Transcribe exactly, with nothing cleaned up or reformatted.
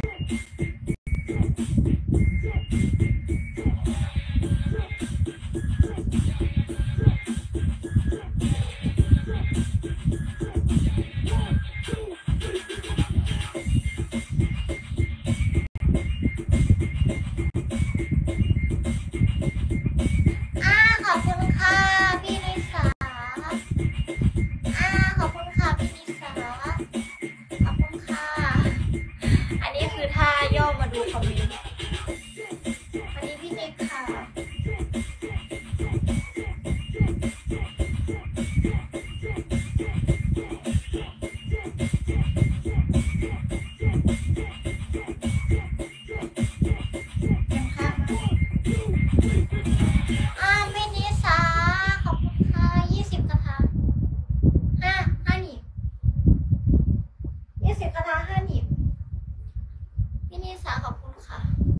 อ่าขอบคุณค่ะพี่นิสาอ่าขอบคุณค่ะพี่นิสาขอบคุณค่ะอันนี้คือท่าย่อมาดูคอมเมนต์อันนี้พี่นิกค่ะอ่าพี่นิสาขอบคุณค่ะยี่สิบกระทะห้าห้าหนีบยี่สิบกระทะห้าหนีบพี่นิสาขอบคุณค่ะ